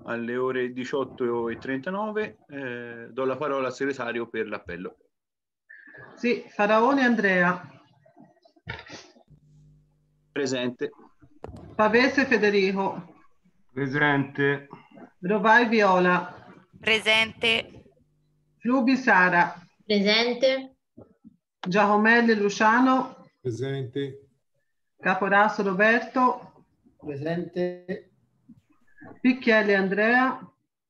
alle ore 18:39. Do la parola al segretario per l'appello. Sì, Faraone Andrea. Presente. Pavese Federico. Presente. Rovai Viola. Presente. Flubi Sara. Presente. Giacomelli Luciano. Presente. Caporaso Roberto. Presente. Picchielli Andrea.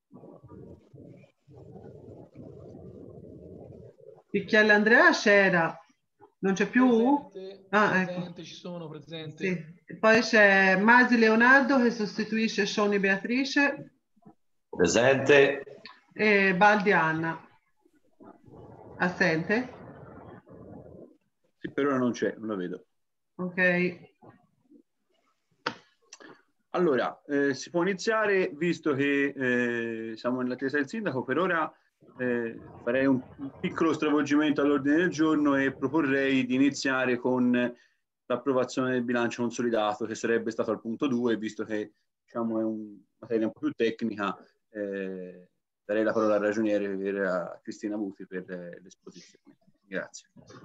Picchielli Andrea c'era. Non c'è più? Presente, Ecco. presente, ci sono, presente. Sì. E poi c'è Masi Leonardo che sostituisce Scioni Beatrice. Presente. E Baldi Anna. Assente? Sì, per ora non c'è, non la vedo. Ok. Allora, si può iniziare, visto che siamo nell'attesa del sindaco. Per ora farei un piccolo stravolgimento all'ordine del giorno e proporrei di iniziare con l'approvazione del bilancio consolidato, che sarebbe stato al punto 2, visto che diciamo, è una materia un po' più tecnica. Darei la parola al ragioniere a Cristina Buti per l'esposizione. Grazie.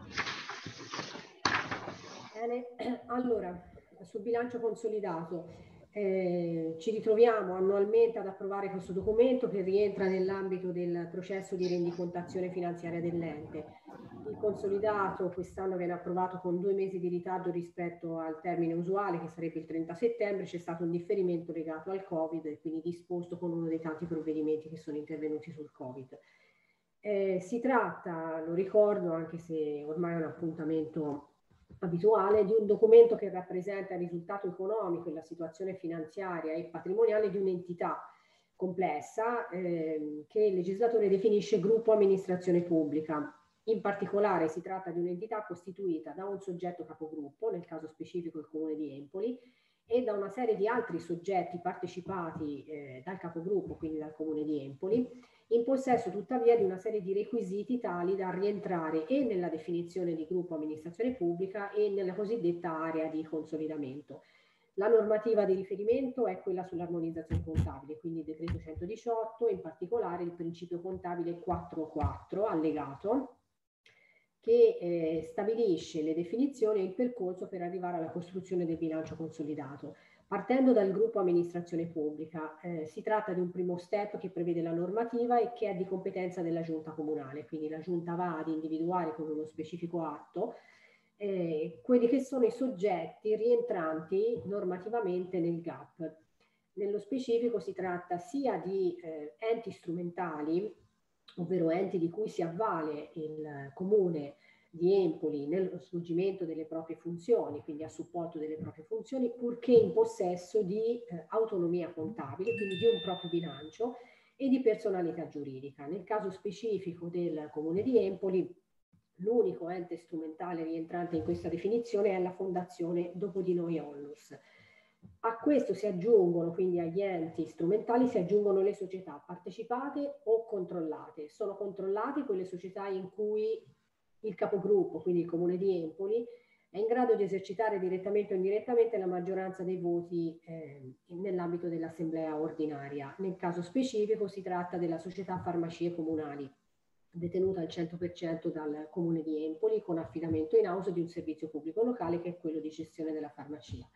Bene, allora, sul bilancio consolidato ci ritroviamo annualmente ad approvare questo documento che rientra nell'ambito del processo di rendicontazione finanziaria dell'ente. Il consolidato quest'anno viene approvato con 2 mesi di ritardo rispetto al termine usuale, che sarebbe il 30 settembre. C'è stato un differimento legato al Covid e quindi disposto con uno dei tanti provvedimenti che sono intervenuti sul Covid. Si tratta, lo ricordo, anche se ormai è un appuntamento abituale, di un documento che rappresenta il risultato economico e la situazione finanziaria e patrimoniale di un'entità complessa che il legislatore definisce gruppo amministrazione pubblica. In particolare si tratta di un'entità costituita da un soggetto capogruppo, nel caso specifico il Comune di Empoli, e da una serie di altri soggetti partecipati dal capogruppo, quindi dal Comune di Empoli, in possesso tuttavia di una serie di requisiti tali da rientrare e nella definizione di gruppo amministrazione pubblica e nella cosiddetta area di consolidamento. La normativa di riferimento è quella sull'armonizzazione contabile, quindi il decreto 118, in particolare il principio contabile 4.4 allegato, che stabilisce le definizioni e il percorso per arrivare alla costruzione del bilancio consolidato. Partendo dal gruppo amministrazione pubblica, si tratta di un primo step che prevede la normativa e che è di competenza della giunta comunale, quindi la giunta va ad individuare con uno specifico atto quelli che sono i soggetti rientranti normativamente nel GAP. Nello specifico si tratta sia di enti strumentali, ovvero enti di cui si avvale il Comune di Empoli nello svolgimento delle proprie funzioni, quindi a supporto delle proprie funzioni, purché in possesso di autonomia contabile, quindi di un proprio bilancio e di personalità giuridica. Nel caso specifico del Comune di Empoli, l'unico ente strumentale rientrante in questa definizione è la Fondazione Dopo di Noi Onlus. A questo si aggiungono, quindi agli enti strumentali, si aggiungono le società partecipate o controllate. Sono controllate quelle società in cui il capogruppo, quindi il Comune di Empoli, è in grado di esercitare direttamente o indirettamente la maggioranza dei voti nell'ambito dell'assemblea ordinaria. Nel caso specifico si tratta della società Farmacie Comunali, detenuta al 100% dal Comune di Empoli, con affidamento in house di un servizio pubblico locale che è quello di gestione della farmacia.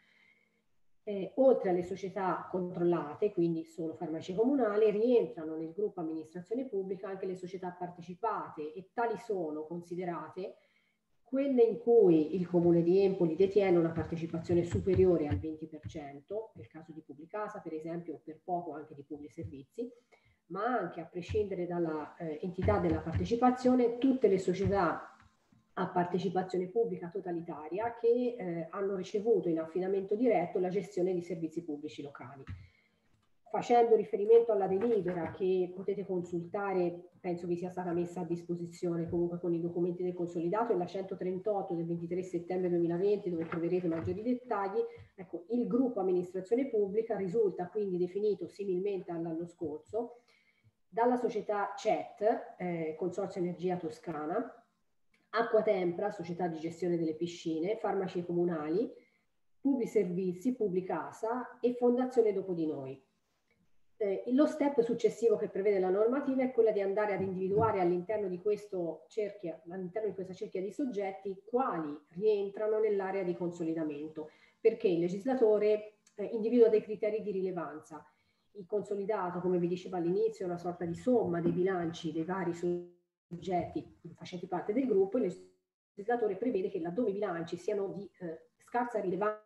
Oltre alle società controllate, quindi solo farmacie comunali, rientrano nel gruppo amministrazione pubblica anche le società partecipate, e tali sono considerate quelle in cui il Comune di Empoli detiene una partecipazione superiore al 20%, nel caso di Publicasa per esempio, o per poco anche di Publiservizi, ma anche, a prescindere dalla entità della partecipazione, tutte le società a partecipazione pubblica totalitaria che hanno ricevuto in affidamento diretto la gestione di servizi pubblici locali. Facendo riferimento alla delibera che potete consultare, penso vi sia stata messa a disposizione comunque con i documenti del consolidato, è la 138 del 23 settembre 2020, dove troverete maggiori dettagli. Ecco, il gruppo amministrazione pubblica risulta quindi definito similmente all'anno scorso dalla società CET, Consorzio Energia Toscana, Acquatempra, società di gestione delle piscine, farmacie comunali, Publiservizi, Publicasa e Fondazione Dopo di Noi. Lo step successivo che prevede la normativa è quello di andare ad individuare all'interno di questa cerchia di soggetti quali rientrano nell'area di consolidamento, perché il legislatore individua dei criteri di rilevanza. Il consolidato, come vi dicevo all'inizio, è una sorta di somma dei bilanci dei vari soggetti facenti parte del gruppo. Il legislatore prevede che laddove i bilanci siano di scarsa rilevanza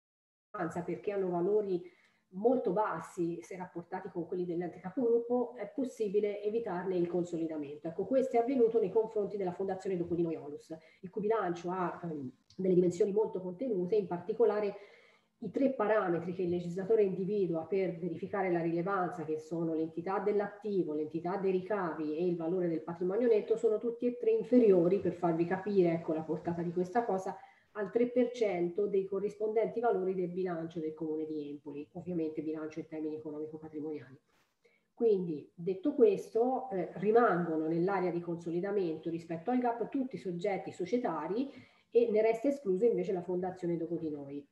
perché hanno valori molto bassi se rapportati con quelli dell'ente capogruppo, è possibile evitarne il consolidamento. Ecco, questo è avvenuto nei confronti della Fondazione Dopo di Noi Onlus, il cui bilancio ha delle dimensioni molto contenute, in particolare i 3 parametri che il legislatore individua per verificare la rilevanza, che sono l'entità dell'attivo, l'entità dei ricavi e il valore del patrimonio netto, sono tutti e 3 inferiori, per farvi capire, ecco, la portata di questa cosa, al 3% dei corrispondenti valori del bilancio del Comune di Empoli, ovviamente bilancio in termini economico-patrimoniali. Quindi, detto questo, rimangono nell'area di consolidamento rispetto al GAP tutti i soggetti societari e ne resta esclusa invece la Fondazione Dopo di Noi.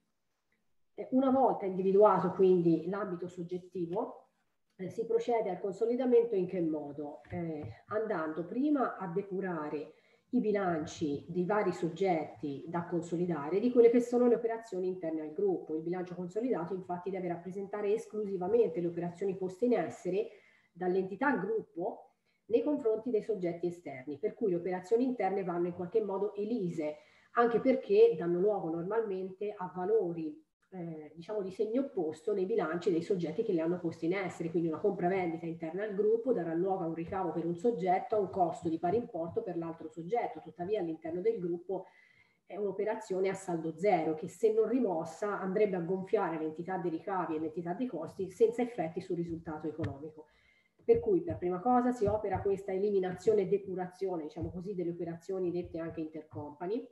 Una volta individuato quindi l'ambito soggettivo, si procede al consolidamento in che modo? Andando prima a depurare i bilanci dei vari soggetti da consolidare di quelle che sono le operazioni interne al gruppo. Il bilancio consolidato infatti deve rappresentare esclusivamente le operazioni poste in essere dall'entità gruppo nei confronti dei soggetti esterni, per cui le operazioni interne vanno in qualche modo elise, anche perché danno luogo normalmente a valori diciamo di segno opposto nei bilanci dei soggetti che le hanno poste in essere, quindi una compravendita interna al gruppo darà luogo a un ricavo per un soggetto, a un costo di pari importo per l'altro soggetto, tuttavia all'interno del gruppo è un'operazione a saldo zero che se non rimossa andrebbe a gonfiare l'entità dei ricavi e l'entità dei costi senza effetti sul risultato economico. Per cui per prima cosa si opera questa eliminazione e depurazione, diciamo così, delle operazioni dette anche intercompany,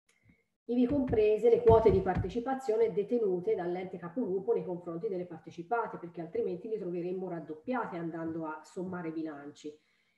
ivi comprese le quote di partecipazione detenute dall'ente capogruppo nei confronti delle partecipate, perché altrimenti li troveremmo raddoppiate andando a sommare bilanci.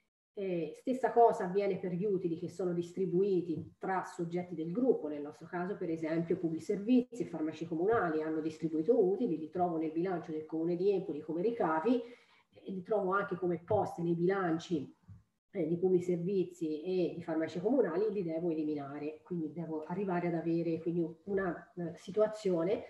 Stessa cosa avviene per gli utili che sono distribuiti tra soggetti del gruppo, nel nostro caso per esempio Publiservizi e Farmaci Comunali hanno distribuito utili, li trovo nel bilancio del Comune di Empoli come ricavi e li trovo anche come poste nei bilanci di Publiservizi e di Farmacie Comunali, li devo eliminare, quindi devo arrivare ad avere quindi una situazione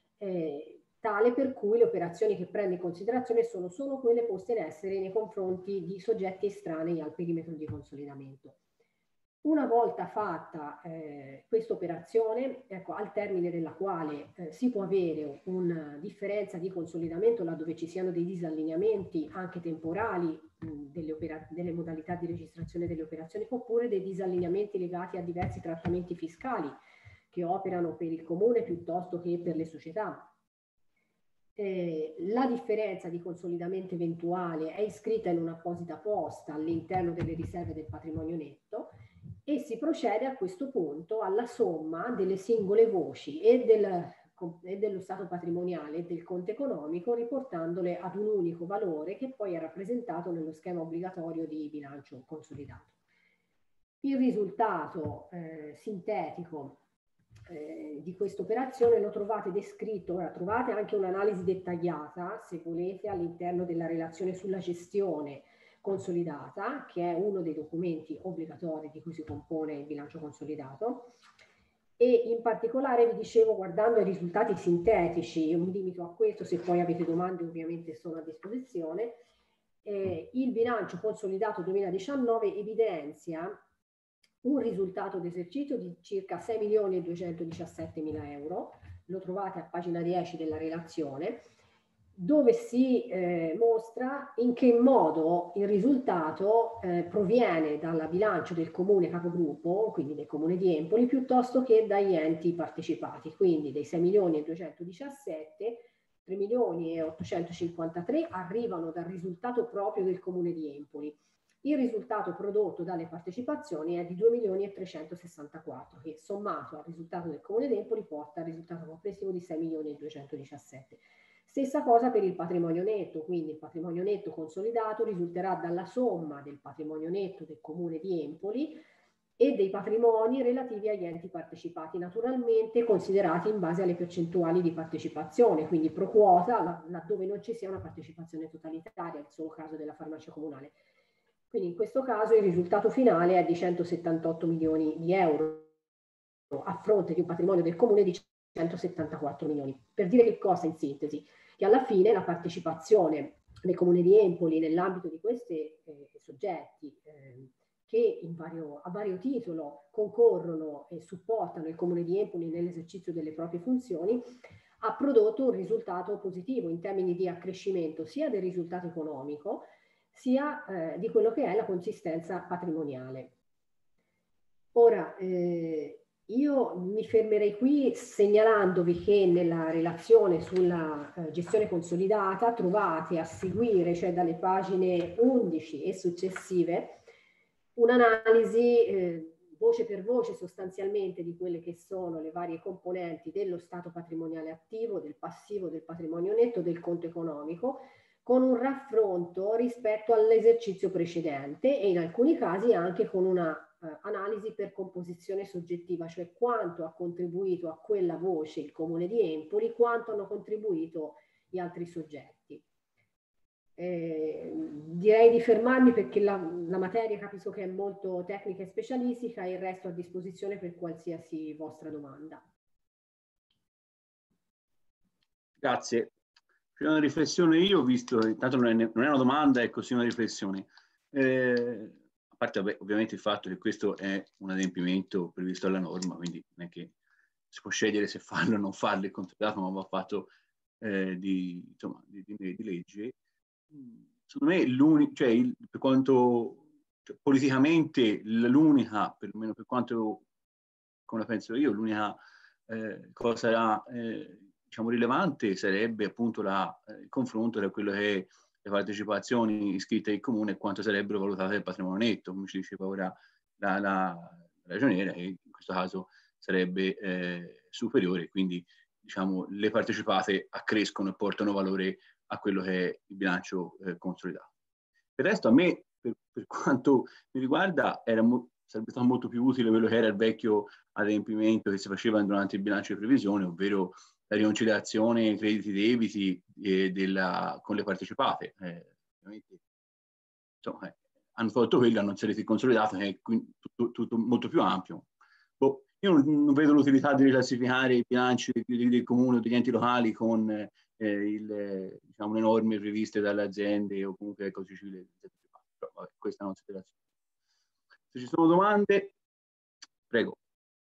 tale per cui le operazioni che prendo in considerazione sono solo quelle poste in essere nei confronti di soggetti estranei al perimetro di consolidamento. Una volta fatta questa operazione, ecco, al termine della quale si può avere una differenza di consolidamento laddove ci siano dei disallineamenti anche temporali delle modalità di registrazione delle operazioni oppure dei disallineamenti legati a diversi trattamenti fiscali che operano per il comune piuttosto che per le società. La differenza di consolidamento eventuale è iscritta in un'apposita posta all'interno delle riserve del patrimonio netto e si procede a questo punto alla somma delle singole voci e dello stato patrimoniale e del conto economico, riportandole ad un unico valore che poi è rappresentato nello schema obbligatorio di bilancio consolidato. Il risultato sintetico di questa operazione lo trovate descritto, ora trovate anche un'analisi dettagliata, se volete, all'interno della relazione sulla gestione consolidata, che è uno dei documenti obbligatori di cui si compone il bilancio consolidato. E in particolare vi dicevo, guardando ai risultati sintetici, io mi limito a questo, se poi avete domande ovviamente sono a disposizione, il bilancio consolidato 2019 evidenzia un risultato d'esercizio di circa 6.217.000 euro, lo trovate a pagina 10 della relazione, dove si mostra in che modo il risultato proviene dal bilancio del comune capogruppo, quindi del comune di Empoli, piuttosto che dagli enti partecipati, quindi dei 6.217.000, 3.853.000 arrivano dal risultato proprio del comune di Empoli. Il risultato prodotto dalle partecipazioni è di 2.364.000, che sommato al risultato del Comune di Empoli porta al risultato complessivo di 6.217.000. Stessa cosa per il patrimonio netto, quindi il patrimonio netto consolidato risulterà dalla somma del patrimonio netto del Comune di Empoli e dei patrimoni relativi agli enti partecipati, naturalmente considerati in base alle percentuali di partecipazione, quindi pro quota, laddove non ci sia una partecipazione totalitaria, il solo caso della farmacia comunale. Quindi in questo caso il risultato finale è di 178 milioni di euro a fronte di un patrimonio del comune di 174 milioni. Per dire che cosa in sintesi? Che alla fine la partecipazione del comune di Empoli nell'ambito di questi soggetti che a vario titolo concorrono e supportano il comune di Empoli nell'esercizio delle proprie funzioni, ha prodotto un risultato positivo in termini di accrescimento sia del risultato economico sia di quello che è la consistenza patrimoniale. Ora, io mi fermerei qui segnalandovi che nella relazione sulla gestione consolidata trovate a seguire, cioè dalle pagine 11 e successive, un'analisi voce per voce sostanzialmente di quelle che sono le varie componenti dello stato patrimoniale attivo, del passivo, del patrimonio netto, del conto economico, con un raffronto rispetto all'esercizio precedente e in alcuni casi anche con una analisi per composizione soggettiva, cioè quanto ha contribuito a quella voce il comune di Empoli, quanto hanno contribuito gli altri soggetti. Direi di fermarmi perché la materia capisco che è molto tecnica e specialistica e il resto a disposizione per qualsiasi vostra domanda. Grazie. C'è una riflessione io, visto che tanto non è una domanda, è così una riflessione. A parte ovviamente il fatto che questo è un adempimento previsto dalla norma, quindi non è che si può scegliere se farlo o non farlo, il contratto ma va fatto di legge. Secondo me per quanto politicamente l'unica, perlomeno per quanto come la penso io, l'unica cosa diciamo rilevante sarebbe appunto il confronto tra quello che è le partecipazioni iscritte in comune e quanto sarebbero valutate il patrimonio netto, come ci diceva ora la ragioniera, che in questo caso sarebbe superiore, quindi diciamo le partecipate accrescono e portano valore a quello che è il bilancio consolidato. Per il resto a me, per quanto mi riguarda, sarebbe stato molto più utile quello che era il vecchio adempimento che si faceva durante il bilancio di previsione, ovvero la riconciliazione crediti debiti con le partecipate. Insomma, hanno fatto quello, hanno inserito il consolidato, che è tutto molto più ampio. Io non vedo l'utilità di riclassificare i bilanci del comune o degli enti locali con diciamo, le norme previste dalle aziende o comunque dal codice civile. Però, vabbè, questa è una considerazione. Se ci sono domande, prego.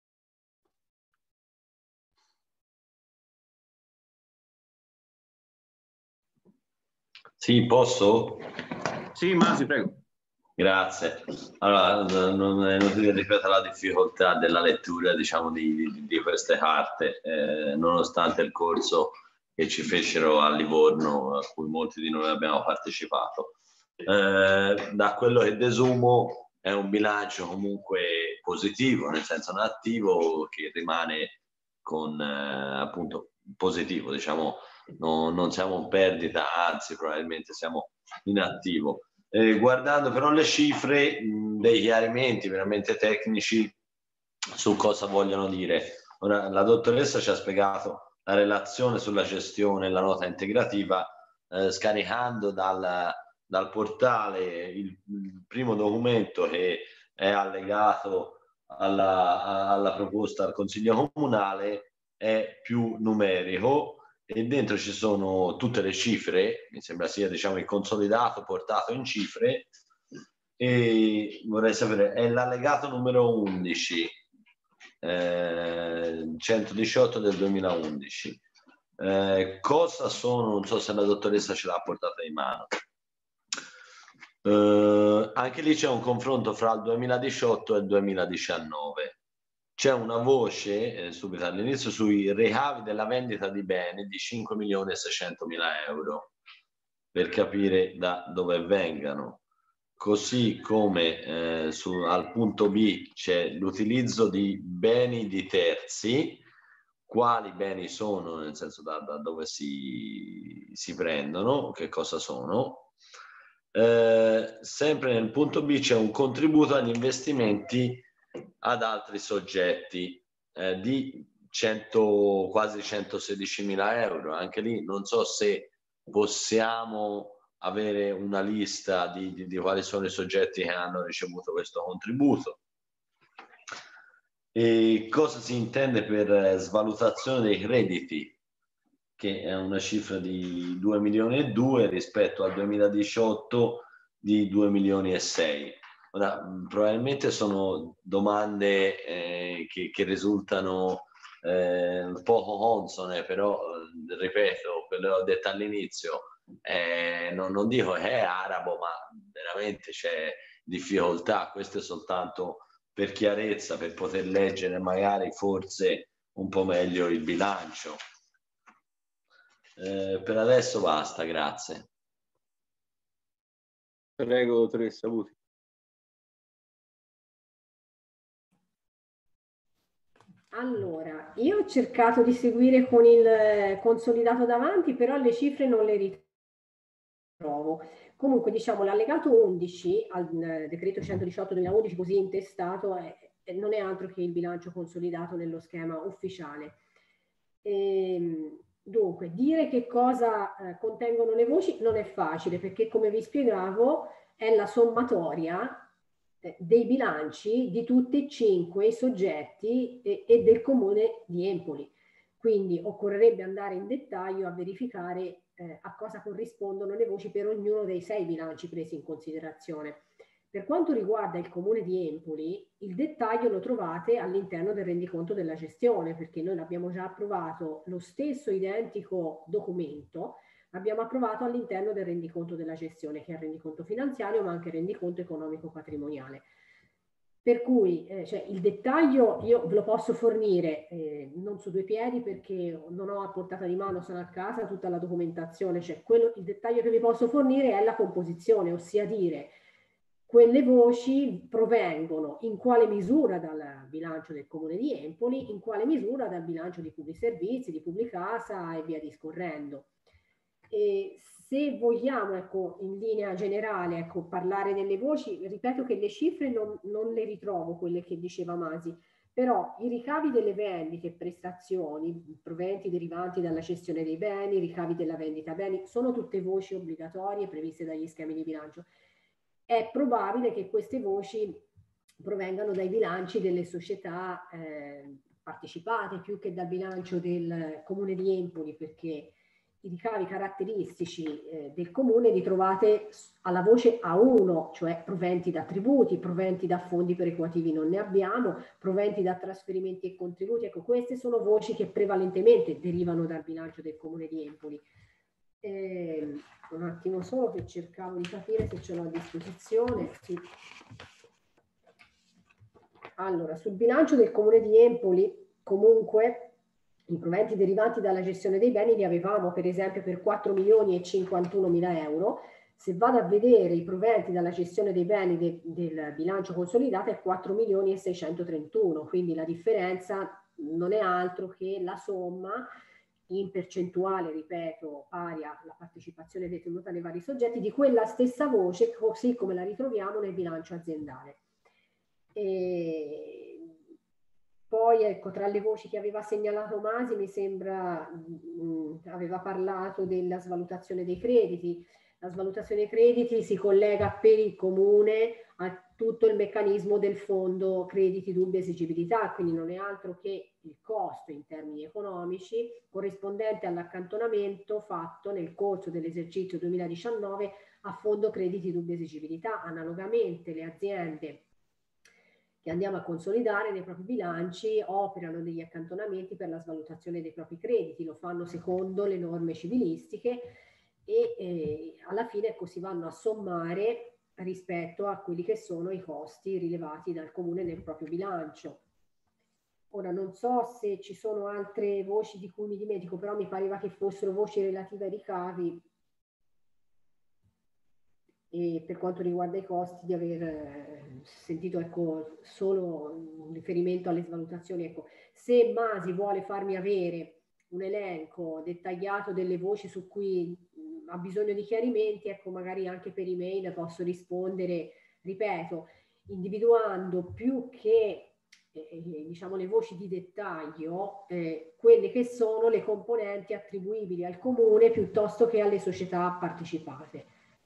Sì, posso? Sì, Masi, prego. Grazie. Allora, non è inutile ripetere la difficoltà della lettura, diciamo, di queste carte, nonostante il corso che ci fecero a Livorno, a cui molti di noi abbiamo partecipato. Da quello che desumo è un bilancio comunque positivo, nel senso attivo, che rimane con appunto positivo, diciamo, non siamo in perdita, anzi probabilmente siamo in attivo. Guardando però le cifre, dei chiarimenti veramente tecnici su cosa vogliono dire. Ora, la dottoressa ci ha spiegato la relazione sulla gestione e la nota integrativa, scaricando dal portale il primo documento che è allegato alla proposta al Consiglio Comunale, è più numerico e dentro ci sono tutte le cifre, mi sembra sia, diciamo, il consolidato portato in cifre, e vorrei sapere, è l'allegato numero 11, 118 del 2011. Cosa sono, non so se la dottoressa ce l'ha portata in mano. Anche lì c'è un confronto fra il 2018 e il 2019. C'è una voce subito all'inizio sui ricavi della vendita di beni di 5.600.000 euro, per capire da dove vengano. Così come al punto B c'è l'utilizzo di beni di terzi. Quali beni sono, nel senso da dove si prendono, che cosa sono. Sempre nel punto B c'è un contributo agli investimenti ad altri soggetti di quasi 116.000 euro. Anche lì non so se possiamo avere una lista di quali sono i soggetti che hanno ricevuto questo contributo. E cosa si intende per svalutazione dei crediti, che è una cifra di 2 milioni e 2 rispetto al 2018 di 2 milioni e 6. Ora, probabilmente sono domande che risultano poco consone, però ripeto, quello che ho detto all'inizio, non dico che è arabo, ma veramente c'è difficoltà. Questo è soltanto per chiarezza, per poter leggere magari forse un po' meglio il bilancio. Per adesso basta, grazie. Prego, dottoressa Buti. Allora, io ho cercato di seguire con il consolidato davanti, però le cifre non le ritrovo. Comunque, diciamo, l'allegato 11 al decreto 118/2011, così intestato, non è altro che il bilancio consolidato nello schema ufficiale. Dunque, dire che cosa contengono le voci non è facile, perché come vi spiegavo è la sommatoria dei bilanci di tutti e 5 i soggetti e del comune di Empoli. Quindi occorrerebbe andare in dettaglio a verificare a cosa corrispondono le voci per ognuno dei 6 bilanci presi in considerazione. Per quanto riguarda il comune di Empoli, il dettaglio lo trovate all'interno del rendiconto della gestione, perché noi l'abbiamo già approvato lo stesso identico documento, l'abbiamo approvato all'interno del rendiconto della gestione, che è il rendiconto finanziario, ma anche il rendiconto economico patrimoniale. Per cui cioè, il dettaglio io ve lo posso fornire non su due piedi, perché non ho a portata di mano, sono a casa, tutta la documentazione, cioè il dettaglio che vi posso fornire è la composizione, ossia dire quelle voci provengono in quale misura dal bilancio del comune di Empoli, in quale misura dal bilancio di Pubblici Servizi, di Publicasa e via discorrendo. E se vogliamo, ecco, in linea generale, ecco, parlare delle voci, ripeto che le cifre non le ritrovo, quelle che diceva Masi, però i ricavi delle vendite e prestazioni, proventi derivanti dalla cessione dei beni, ricavi della vendita beni, sono tutte voci obbligatorie previste dagli schemi di bilancio. È probabile che queste voci provengano dai bilanci delle società partecipate più che dal bilancio del comune di Empoli, perché i ricavi caratteristici del comune li trovate alla voce A1, cioè proventi da tributi, proventi da fondi perequativi non ne abbiamo, proventi da trasferimenti e contributi. Ecco, queste sono voci che prevalentemente derivano dal bilancio del comune di Empoli. Un attimo solo che cercavo di capire se ce l'ho a disposizione. Sì. Allora, sul bilancio del comune di Empoli, comunque, i proventi derivanti dalla gestione dei beni li avevamo per esempio per 4 milioni e 51 mila euro. Se vado a vedere i proventi dalla gestione dei beni del bilancio consolidato è 4 milioni e 631, quindi la differenza non è altro che la somma in percentuale, ripeto, pari alla partecipazione detenuta nei vari soggetti di quella stessa voce, così come la ritroviamo nel bilancio aziendale. E poi, ecco, tra le voci che aveva segnalato Masi, mi sembra aveva parlato della svalutazione dei crediti. La svalutazione dei crediti si collega per il comune a tutto il meccanismo del fondo crediti dubbia esigibilità, quindi non è altro che il costo in termini economici corrispondente all'accantonamento fatto nel corso dell'esercizio 2019 a fondo crediti dubbia esigibilità. Analogamente le aziende che andiamo a consolidare nei propri bilanci operano degli accantonamenti per la svalutazione dei propri crediti, lo fanno secondo le norme civilistiche e alla fine così vanno a sommare rispetto a quelli che sono i costi rilevati dal comune nel proprio bilancio. Ora non so se ci sono altre voci di cui mi dimentico, però mi pareva che fossero voci relative ai ricavi. E per quanto riguarda i costi di aver sentito, ecco, solo un riferimento alle svalutazioni. Ecco, se Masi vuole farmi avere un elenco dettagliato delle voci su cui ha bisogno di chiarimenti, ecco, magari anche per email posso rispondere. Ripeto, individuando più che diciamo le voci di dettaglio, quelle che sono le componenti attribuibili al comune piuttosto che alle società partecipate.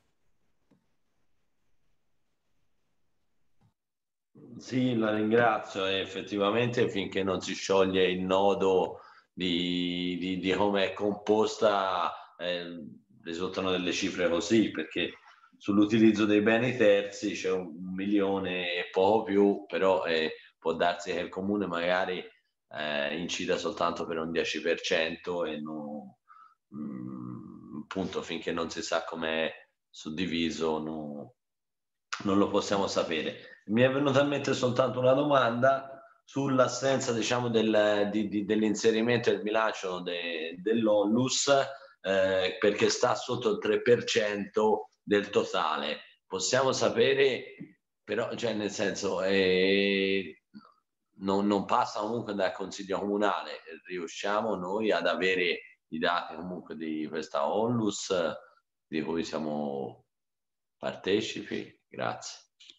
Sì, la ringrazio. Effettivamente finché non si scioglie il nodo di come è composta, risultano delle cifre così, perché sull'utilizzo dei beni terzi c'è 1 milione e poco più, però può darsi che il comune magari incida soltanto per un 10% e non, appunto finché non si sa com'è suddiviso non lo possiamo sapere. Mi è venuta in mente soltanto una domanda sull'assenza, diciamo, dell'inserimento del bilancio dell'Onlus, perché sta sotto il 3% del totale. Possiamo sapere, però, cioè nel senso, non passa comunque dal Consiglio Comunale. Riusciamo noi ad avere i dati comunque di questa Onlus di cui siamo partecipi? Grazie.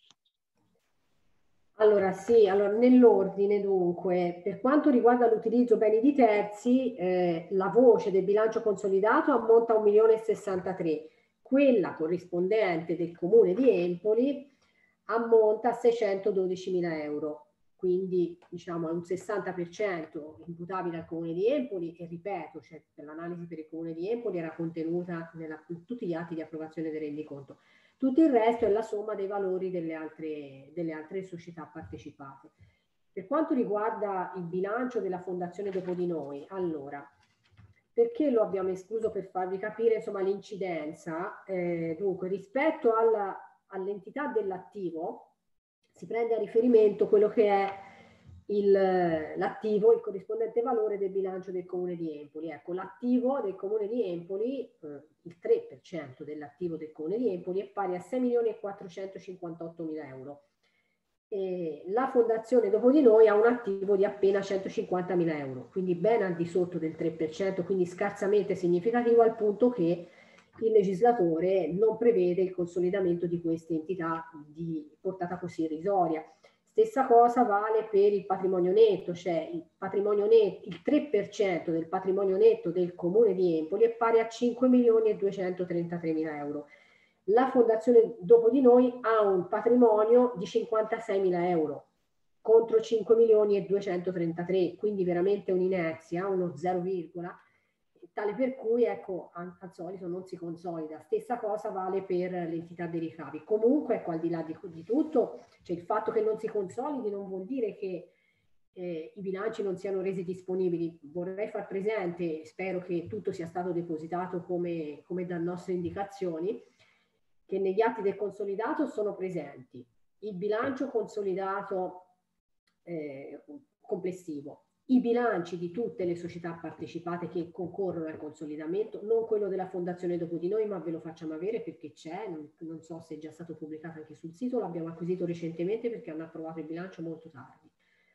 Allora sì, allora nell'ordine dunque, per quanto riguarda l'utilizzo beni di terzi, la voce del bilancio consolidato ammonta a 1.063.000, quella corrispondente del comune di Empoli ammonta a 612.000 euro, quindi diciamo è un 60% imputabile al comune di Empoli e ripeto, cioè, per l'analisi per il comune di Empoli era contenuta in tutti gli atti di approvazione del rendiconto. Tutto il resto è la somma dei valori delle altre società partecipate. Per quanto riguarda il bilancio della Fondazione Dopo di Noi, allora, perché lo abbiamo escluso? Per farvi capire insomma l'incidenza. Dunque, rispetto all'entità dell'attivo, si prende a riferimento quello che è l'attivo, il corrispondente valore del bilancio del Comune di Empoli. Ecco, l'attivo del Comune di Empoli, il 3% dell'attivo del Comune di Empoli è pari a 6.458.000 euro. E la Fondazione Dopo di Noi ha un attivo di appena 150.000 euro, quindi ben al di sotto del 3%, quindi scarsamente significativo, al punto che il legislatore non prevede il consolidamento di queste entità di portata così irrisoria. Stessa cosa vale per il patrimonio netto, cioè il patrimonio netto, il 3% del patrimonio netto del Comune di Empoli è pari a 5.233.000 euro. La Fondazione Dopo di Noi ha un patrimonio di 56.000 euro contro 5.233.000, quindi veramente un'inerzia, uno 0, tale per cui ecco, al solito non si consolida. Stessa cosa vale per l'entità dei ricavi. Comunque, ecco, al di là di tutto, cioè il fatto che non si consolidi non vuol dire che i bilanci non siano resi disponibili. Vorrei far presente, spero che tutto sia stato depositato come da nostre indicazioni, che negli atti del consolidato sono presenti il bilancio consolidato complessivo, i bilanci di tutte le società partecipate che concorrono al consolidamento, non quello della Fondazione Dopo di Noi, ma ve lo facciamo avere perché c'è, non so se è già stato pubblicato anche sul sito, l'abbiamo acquisito recentemente perché hanno approvato il bilancio molto tardi.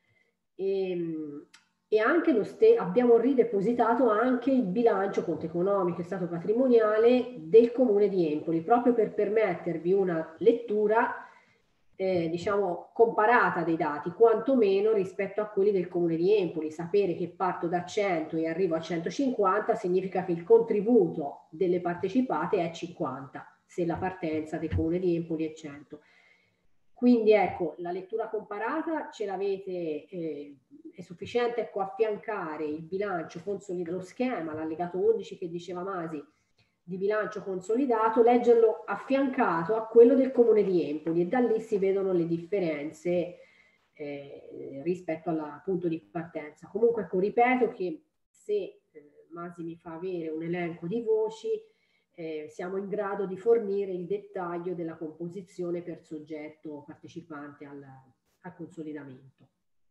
E anche abbiamo ridepositato anche il bilancio conto economico e stato patrimoniale del Comune di Empoli, proprio per permettervi una lettura diciamo comparata dei dati, quantomeno rispetto a quelli del Comune di Empoli. Sapere che parto da 100 e arrivo a 150 significa che il contributo delle partecipate è 50, se la partenza del Comune di Empoli è 100. Quindi ecco, la lettura comparata ce l'avete, è sufficiente ecco, affiancare il bilancio consolidato, lo schema, l'allegato 11 che diceva Masi, di bilancio consolidato, leggerlo affiancato a quello del Comune di Empoli, e da lì si vedono le differenze rispetto al punto di partenza. Comunque ecco, ripeto che se Masi mi fa avere un elenco di voci, siamo in grado di fornire il dettaglio della composizione per soggetto partecipante al consolidamento.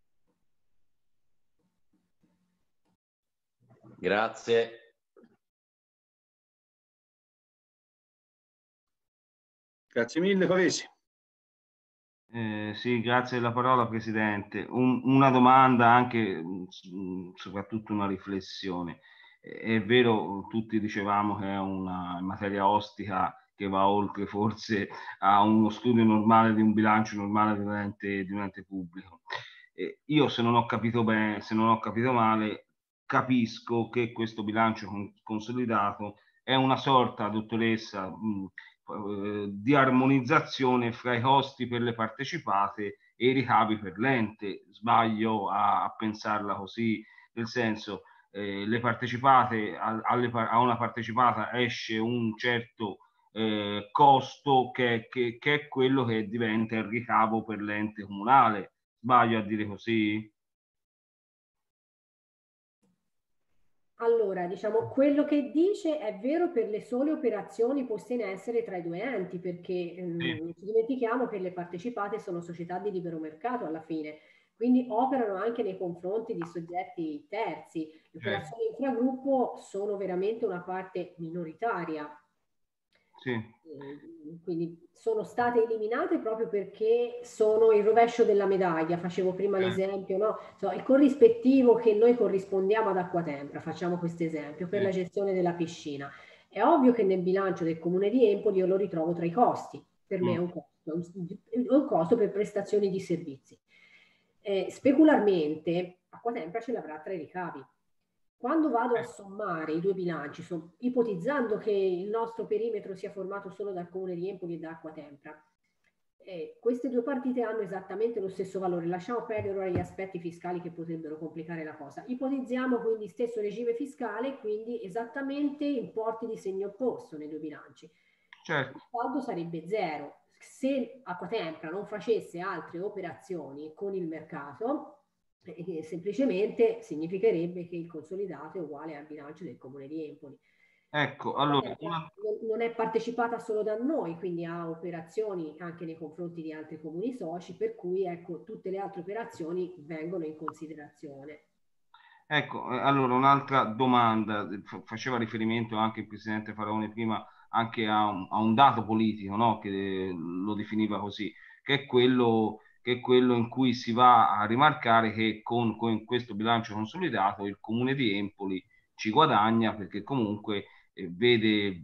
Grazie. Grazie mille, Pavesi. Sì, grazie della parola, Presidente. Una domanda, anche soprattutto una riflessione. È vero, tutti dicevamo che è una materia ostica che va oltre forse a uno studio normale di un bilancio normale di un ente pubblico. Io, se non ho capito bene, se non ho capito male, capisco che questo bilancio consolidato è una sorta, dottoressa, di armonizzazione fra i costi per le partecipate e i ricavi per l'ente. Sbaglio a pensarla così? Nel senso, le partecipate, a una partecipata esce un certo costo che è quello che diventa il ricavo per l'ente comunale. Sbaglio a dire così? Allora, diciamo, quello che dice è vero per le sole operazioni poste in essere tra i due enti, perché non ci dimentichiamo che le partecipate sono società di libero mercato alla fine, quindi operano anche nei confronti di soggetti terzi. Le operazioni infragruppo sono veramente una parte minoritaria. Sì. Quindi sono state eliminate proprio perché sono il rovescio della medaglia. Facevo prima l'esempio, no? Il corrispettivo che noi corrispondiamo ad Acquatempra, facciamo questo esempio, per la gestione della piscina. È ovvio che nel bilancio del Comune di Empoli io lo ritrovo tra i costi. Per me è un costo per prestazioni di servizi. Specularmente Acquatempra ce l'avrà tra i ricavi. Quando vado a sommare i due bilanci, ipotizzando che il nostro perimetro sia formato solo dal Comune di Empoli e da Acquatempra, queste due partite hanno esattamente lo stesso valore. Lasciamo perdere ora gli aspetti fiscali che potrebbero complicare la cosa. Ipotizziamo quindi stesso regime fiscale, quindi esattamente importi di segno opposto nei due bilanci. Certo. Il saldo sarebbe zero. Se Acquatempra non facesse altre operazioni con il mercato, semplicemente significherebbe che il consolidato è uguale al bilancio del Comune di Empoli. Ecco, allora non è partecipata solo da noi, quindi ha operazioni anche nei confronti di altri comuni soci, per cui ecco, tutte le altre operazioni vengono in considerazione. Ecco, allora un'altra domanda, faceva riferimento anche il Presidente Faraone prima anche a un dato politico, no? Che lo definiva così, che è quello in cui si va a rimarcare che con questo bilancio consolidato il Comune di Empoli ci guadagna, perché comunque vede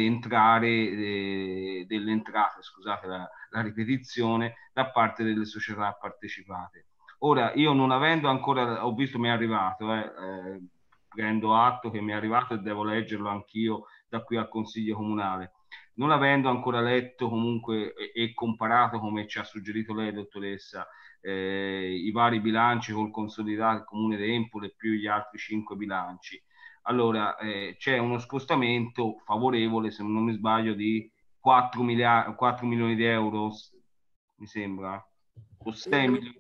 entrare delle entrate, scusate la ripetizione, da parte delle società partecipate. Ora, io non avendo ancora, ho visto, mi è arrivato, prendo atto che mi è arrivato e devo leggerlo anch'io da qui al Consiglio Comunale. Non avendo ancora letto comunque e comparato, come ci ha suggerito lei, dottoressa, i vari bilanci col consolidato del Comune di Empoli più gli altri 5 bilanci. Allora, c'è uno scostamento favorevole, se non mi sbaglio, di 4 milioni di euro, mi sembra, o 6 milioni.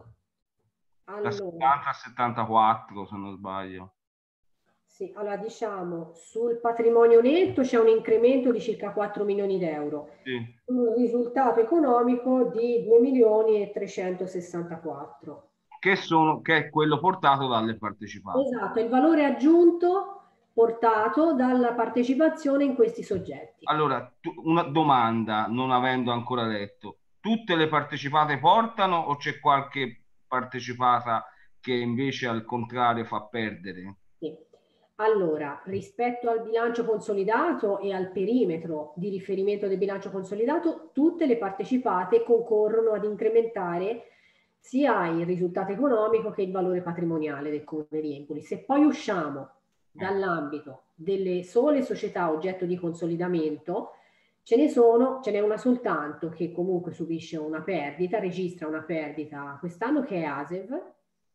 Da 70 a 74, se non sbaglio. Sì, allora diciamo, sul patrimonio netto c'è un incremento di circa 4 milioni di euro. Sì. Un risultato economico di 2 milioni e 364. Che è quello portato dalle partecipate. Esatto, è il valore aggiunto portato dalla partecipazione in questi soggetti. Allora, una domanda, non avendo ancora letto, tutte le partecipate portano o c'è qualche partecipata che invece al contrario fa perdere? Sì. Allora, rispetto al bilancio consolidato e al perimetro di riferimento del bilancio consolidato, tutte le partecipate concorrono ad incrementare sia il risultato economico che il valore patrimoniale del Comune di Empoli. Se poi usciamo dall'ambito delle sole società oggetto di consolidamento, ce n'è una soltanto che comunque subisce una perdita, registra una perdita quest'anno, che è ASEV,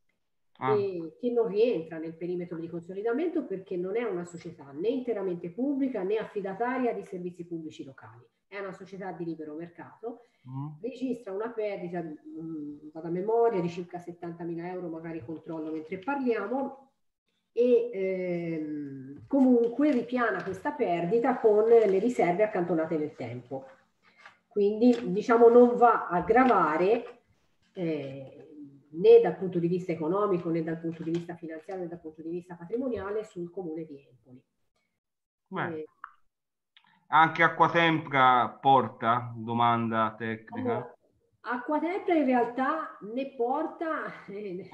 che non rientra nel perimetro di consolidamento perché non è una società né interamente pubblica né affidataria di servizi pubblici locali. È una società di libero mercato, registra una perdita, vado a memoria, di circa 70.000 euro, magari controllo mentre parliamo, e comunque ripiana questa perdita con le riserve accantonate nel tempo. Quindi diciamo non va a gravare né dal punto di vista economico, né dal punto di vista finanziario, né dal punto di vista patrimoniale sul Comune di Empoli. Anche Acquatempra porta? Domanda tecnica. Acquatempra in realtà né porta né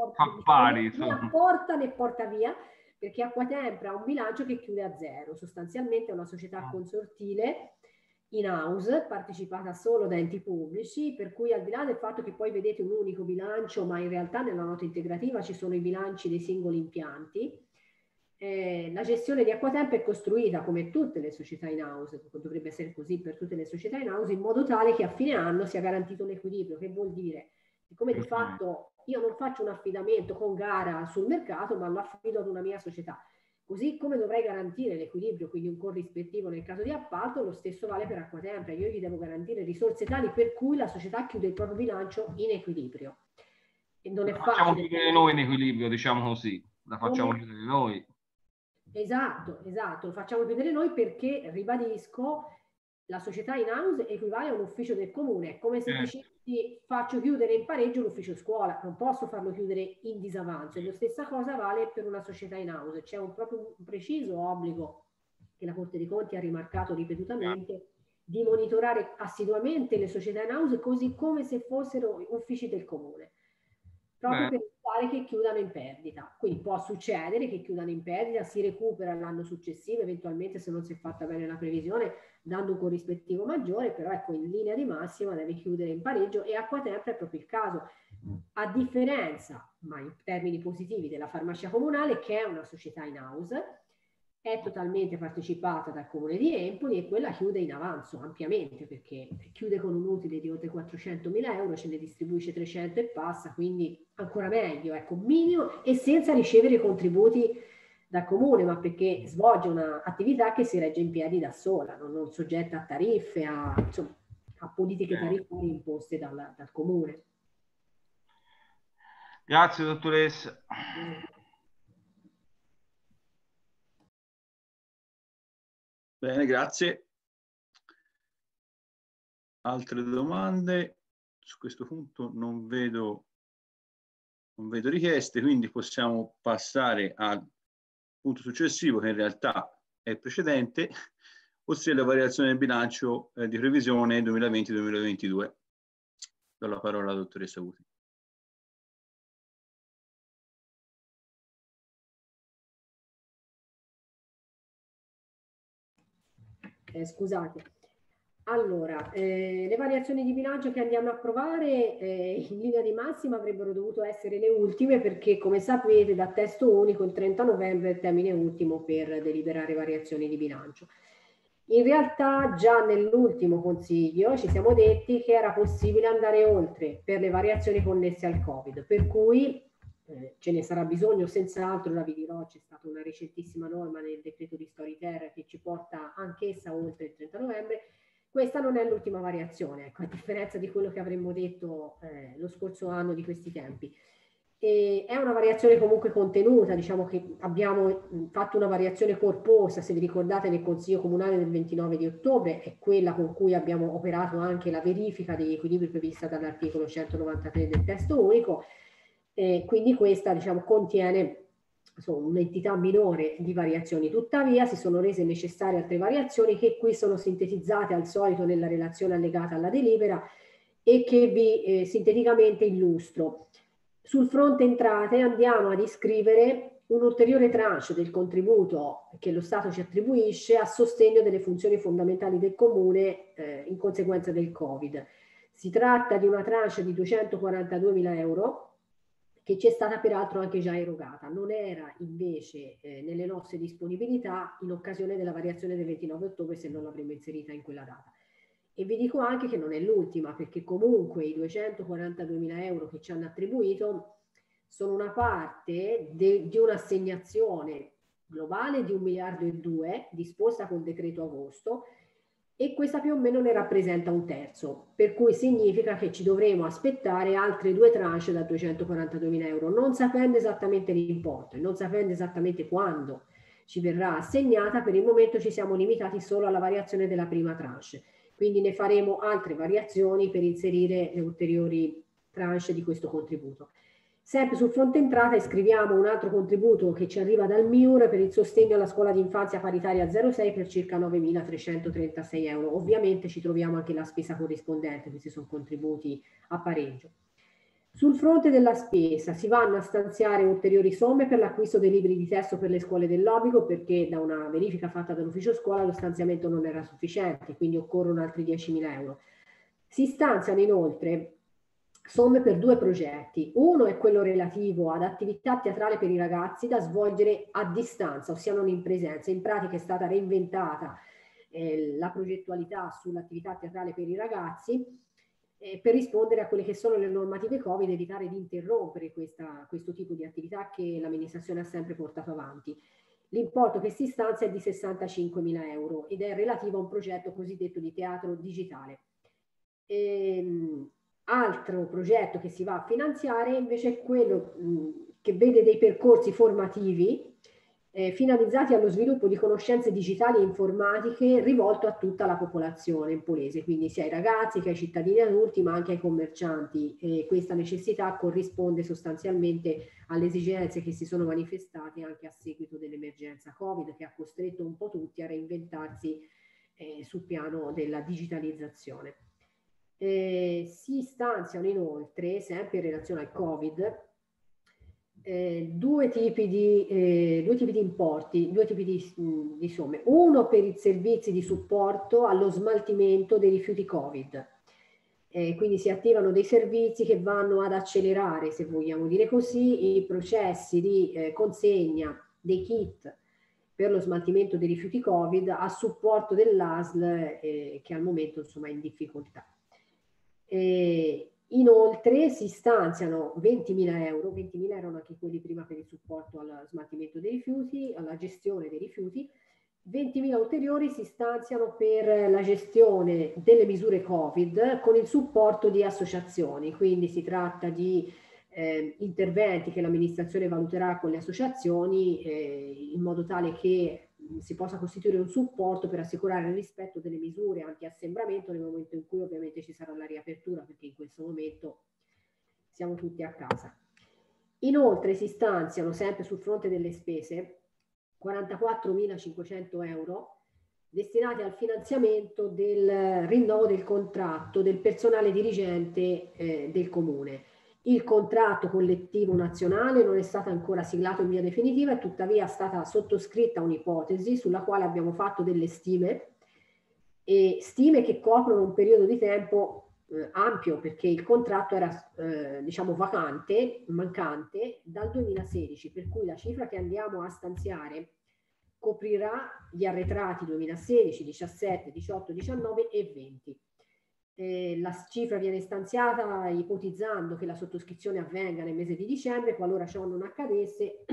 porta via, perché Acquatempra ha un bilancio che chiude a zero, sostanzialmente è una società consortile in house, partecipata solo da enti pubblici, per cui al di là del fatto che poi vedete un unico bilancio, ma in realtà nella nota integrativa ci sono i bilanci dei singoli impianti, la gestione di Acquatemp è costruita come tutte le società in house, dovrebbe essere così per tutte le società in house, in modo tale che a fine anno sia garantito l'equilibrio, che vuol dire, siccome di fatto io non faccio un affidamento con gara sul mercato, ma lo affido ad una mia società. Così come dovrei garantire l'equilibrio, quindi un corrispettivo nel caso di appalto, lo stesso vale per Acquatemp. Io gli devo garantire risorse tali per cui la società chiude il proprio bilancio in equilibrio. E non è facile. Facciamo chiudere noi in equilibrio, diciamo così. La facciamo chiudere noi. Esatto, lo facciamo chiudere noi perché, ribadisco, la società in house equivale a un ufficio del comune. È come se dicessi faccio chiudere in pareggio l'ufficio scuola, non posso farlo chiudere in disavanzo. E la stessa cosa vale per una società in house. C'è proprio un preciso obbligo che la Corte dei Conti ha rimarcato ripetutamente di monitorare assiduamente le società in house così come se fossero uffici del comune, proprio per evitare che chiudano in perdita. Quindi può succedere che chiudano in perdita, si recupera l'anno successivo, eventualmente se non si è fatta bene la previsione, dando un corrispettivo maggiore, però ecco, in linea di massima deve chiudere in pareggio, e Acquatemp è proprio il caso, a differenza, ma in termini positivi, della farmacia comunale, che è una società in house, è totalmente partecipata dal comune di Empoli e quella chiude in avanzo ampiamente, perché chiude con un utile di oltre 400.000 euro, ce ne distribuisce 300 e passa, quindi ancora meglio, ecco, minimo, e senza ricevere contributi dal comune, ma perché svolge un'attività che si regge in piedi da sola, non soggetta a tariffe, insomma, a politiche tariffarie imposte dal comune. Grazie dottoressa. Bene, grazie. Altre domande? Su questo punto non vedo richieste, quindi possiamo passare al punto successivo, che in realtà è il precedente, ossia la variazione del bilancio di previsione 2020-2022. Do la parola alla dottoressa Guti. Scusate. Allora, le variazioni di bilancio che andiamo a approvare in linea di massima avrebbero dovuto essere le ultime, perché come sapete da testo unico il 30 novembre è il termine ultimo per deliberare variazioni di bilancio. In realtà già nell'ultimo consiglio ci siamo detti che era possibile andare oltre per le variazioni connesse al Covid, per cui ce ne sarà bisogno senz'altro, la vi dirò, c'è stata una recentissima norma nel decreto di Storiter che ci porta anch'essa oltre il 30 novembre. Questa non è l'ultima variazione, ecco, a differenza di quello che avremmo detto lo scorso anno di questi tempi. È una variazione comunque contenuta, diciamo che abbiamo fatto una variazione corposa, se vi ricordate nel Consiglio Comunale del 29 di ottobre, è quella con cui abbiamo operato anche la verifica degli equilibri prevista dall'articolo 193 del testo unico, quindi questa diciamo contiene un'entità minore di variazioni. Tuttavia si sono rese necessarie altre variazioni che qui sono sintetizzate al solito nella relazione allegata alla delibera e che vi sinteticamente illustro. Sul fronte entrate andiamo ad iscrivere un'ulteriore tranche del contributo che lo Stato ci attribuisce a sostegno delle funzioni fondamentali del Comune in conseguenza del Covid. Si tratta di una tranche di 242.000 euro che ci è stata peraltro anche già erogata. Non era invece nelle nostre disponibilità in occasione della variazione del 29 ottobre, se non l'avremmo inserita in quella data. E vi dico anche che non è l'ultima, perché comunque i 242.000 euro che ci hanno attribuito sono una parte di un'assegnazione globale di 1,2 miliardi disposta col decreto agosto, e questa più o meno ne rappresenta un terzo, per cui significa che ci dovremo aspettare altre 2 tranche da 242.000 euro, non sapendo esattamente l'importo e non sapendo esattamente quando ci verrà assegnata. Per il momento ci siamo limitati solo alla variazione della prima tranche, quindi ne faremo altre variazioni per inserire le ulteriori tranche di questo contributo. Sempre sul fronte entrata iscriviamo un altro contributo che ci arriva dal MIUR per il sostegno alla scuola di infanzia paritaria 06 per circa 9.336 euro. Ovviamente ci troviamo anche la spesa corrispondente, questi sono contributi a pareggio. Sul fronte della spesa si vanno a stanziare ulteriori somme per l'acquisto dei libri di testo per le scuole dell'obbligo, perché da una verifica fatta dall'ufficio scuola lo stanziamento non era sufficiente, quindi occorrono altri 10.000 euro. Si stanziano inoltre somme per 2 progetti. Uno è quello relativo ad attività teatrale per i ragazzi da svolgere a distanza, ossia non in presenza. In pratica è stata reinventata la progettualità sull'attività teatrale per i ragazzi per rispondere a quelle che sono le normative Covid, evitare di interrompere questo tipo di attività che l'amministrazione ha sempre portato avanti. L'importo che si stanzia è di 65.000 euro ed è relativo a un progetto cosiddetto di teatro digitale. Altro progetto che si va a finanziare invece è quello che vede dei percorsi formativi finalizzati allo sviluppo di conoscenze digitali e informatiche rivolto a tutta la popolazione empolese, quindi sia ai ragazzi che ai cittadini adulti, ma anche ai commercianti. E questa necessità corrisponde sostanzialmente alle esigenze che si sono manifestate anche a seguito dell'emergenza Covid, che ha costretto un po' tutti a reinventarsi sul piano della digitalizzazione. Si stanziano inoltre, sempre in relazione al Covid, due tipi di importi, due tipi di somme. Uno per i servizi di supporto allo smaltimento dei rifiuti Covid. Quindi si attivano dei servizi che vanno ad accelerare, se vogliamo dire così, i processi di consegna dei kit per lo smaltimento dei rifiuti Covid a supporto dell'ASL che al momento insomma è in difficoltà. Inoltre si stanziano 20.000 euro, 20.000 erano anche quelli prima per il supporto al smaltimento dei rifiuti, alla gestione dei rifiuti, 20.000 ulteriori si stanziano per la gestione delle misure Covid con il supporto di associazioni, quindi si tratta di interventi che l'amministrazione valuterà con le associazioni in modo tale che si possa costituire un supporto per assicurare il rispetto delle misure anti-assembramento nel momento in cui ovviamente ci sarà la riapertura, perché in questo momento siamo tutti a casa. Inoltre si stanziano sempre sul fronte delle spese 44.500 euro destinati al finanziamento del rinnovo del contratto del personale dirigente del comune. Il contratto collettivo nazionale non è stato ancora siglato in via definitiva e tuttavia è stata sottoscritta un'ipotesi sulla quale abbiamo fatto delle stime che coprono un periodo di tempo ampio, perché il contratto era diciamo mancante dal 2016, per cui la cifra che andiamo a stanziare coprirà gli arretrati 2016, 17, 18, 19 e 20. La cifra viene stanziata ipotizzando che la sottoscrizione avvenga nel mese di dicembre. Qualora ciò non accadesse,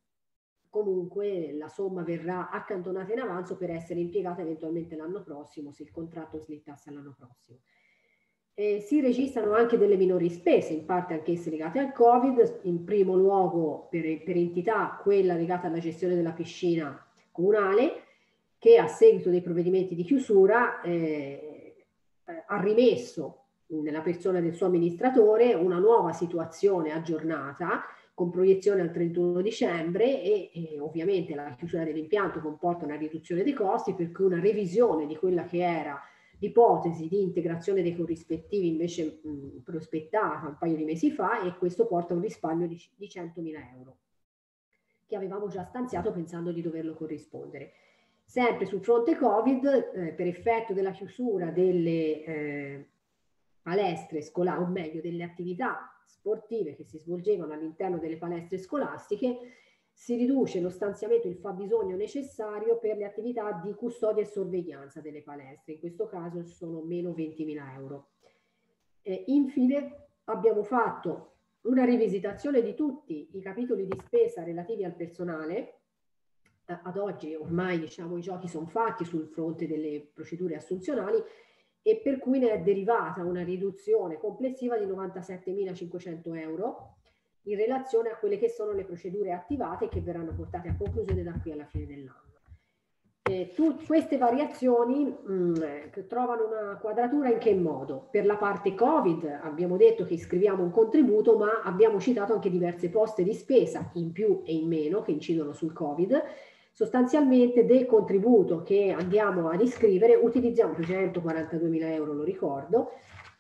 comunque la somma verrà accantonata in avanzo per essere impiegata eventualmente l'anno prossimo, se il contratto slittasse all'anno prossimo. Si registrano anche delle minori spese, in parte anch'esse legate al Covid, in primo luogo per entità quella legata alla gestione della piscina comunale, che a seguito dei provvedimenti di chiusura ha rimesso nella persona del suo amministratore una nuova situazione aggiornata con proiezione al 31 dicembre e ovviamente la chiusura dell'impianto comporta una riduzione dei costi, per cui una revisione di quella che era l'ipotesi di integrazione dei corrispettivi invece prospettata un paio di mesi fa, e questo porta a un risparmio di 100.000 euro che avevamo già stanziato pensando di doverlo corrispondere. Sempre sul fronte Covid, per effetto della chiusura delle palestre scolastiche, o meglio delle attività sportive che si svolgevano all'interno delle palestre scolastiche, si riduce lo stanziamento, il fabbisogno necessario per le attività di custodia e sorveglianza delle palestre. In questo caso sono meno 20.000 euro. Infine abbiamo fatto una rivisitazione di tutti i capitoli di spesa relativi al personale. Ad oggi ormai diciamo i giochi sono fatti sul fronte delle procedure assunzionali, e per cui ne è derivata una riduzione complessiva di 97.500 euro in relazione a quelle che sono le procedure attivate che verranno portate a conclusione da qui alla fine dell'anno. Queste variazioni trovano una quadratura in che modo? Per la parte Covid abbiamo detto che iscriviamo un contributo, ma abbiamo citato anche diverse poste di spesa in più e in meno che incidono sul Covid. Sostanzialmente del contributo che andiamo ad iscrivere utilizziamo 142.000 euro, lo ricordo,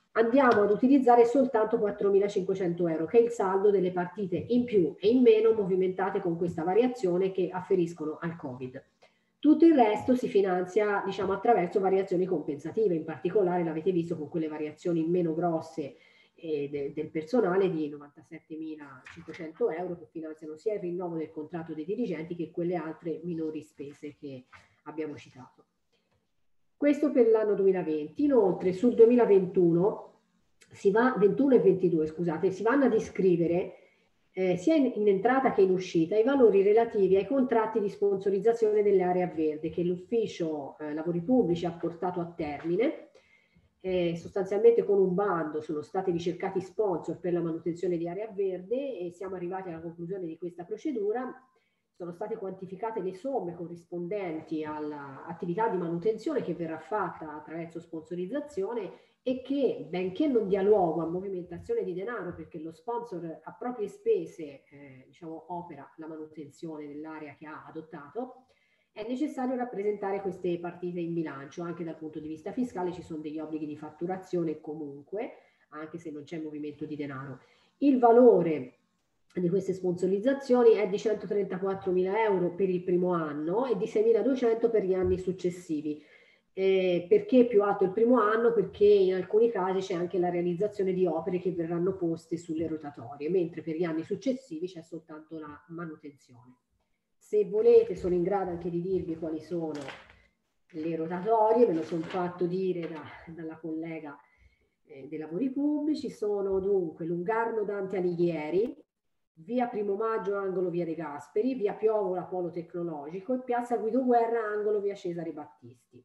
andiamo ad utilizzare soltanto 4.500 euro, che è il saldo delle partite in più e in meno movimentate con questa variazione che afferiscono al Covid. Tutto il resto si finanzia, diciamo, attraverso variazioni compensative, in particolare l'avete visto con quelle variazioni meno grosse del personale di 97.500 euro che finanziano sia il rinnovo del contratto dei dirigenti che quelle altre minori spese che abbiamo citato. Questo per l'anno 2020. Inoltre sul 2021 21 e 22, scusate, si vanno ad iscrivere sia in entrata che in uscita i valori relativi ai contratti di sponsorizzazione dell'area verde che l'ufficio lavori pubblici ha portato a termine. Sostanzialmente con un bando sono stati ricercati sponsor per la manutenzione di area verde e siamo arrivati alla conclusione di questa procedura. Sono state quantificate le somme corrispondenti all'attività di manutenzione che verrà fatta attraverso sponsorizzazione e che, benché non dia luogo a movimentazione di denaro, perché lo sponsor a proprie spese diciamo, opera la manutenzione dell'area che ha adottato, è necessario rappresentare queste partite in bilancio. Anche dal punto di vista fiscale ci sono degli obblighi di fatturazione comunque, anche se non c'è movimento di denaro. Il valore di queste sponsorizzazioni è di 134.000 euro per il primo anno e di 6.200 per gli anni successivi. Perché più alto il primo anno? Perché in alcuni casi c'è anche la realizzazione di opere che verranno poste sulle rotatorie, mentre per gli anni successivi c'è soltanto la manutenzione. Se volete sono in grado anche di dirvi quali sono le rotatorie, me lo sono fatto dire dalla collega dei lavori pubblici. Sono dunque Lungarno Dante Alighieri, via Primo Maggio angolo via De Gasperi, via Piovola Polo Tecnologico e piazza Guido Guerra angolo via Cesare Battisti.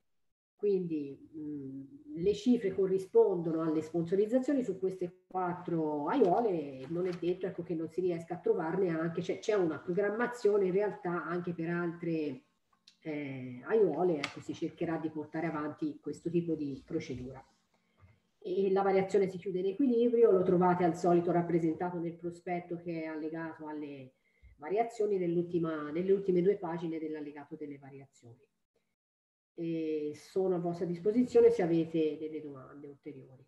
Quindi le cifre corrispondono alle sponsorizzazioni su queste 4 aiuole. Non è detto, ecco, che non si riesca a trovarne anche, c'è una programmazione in realtà anche per altre aiuole, ecco, si cercherà di portare avanti questo tipo di procedura. E la variazione si chiude in equilibrio, lo trovate al solito rappresentato nel prospetto che è allegato alle variazioni nelle ultime 2 pagine dell'allegato delle variazioni. E sono a vostra disposizione se avete delle domande ulteriori.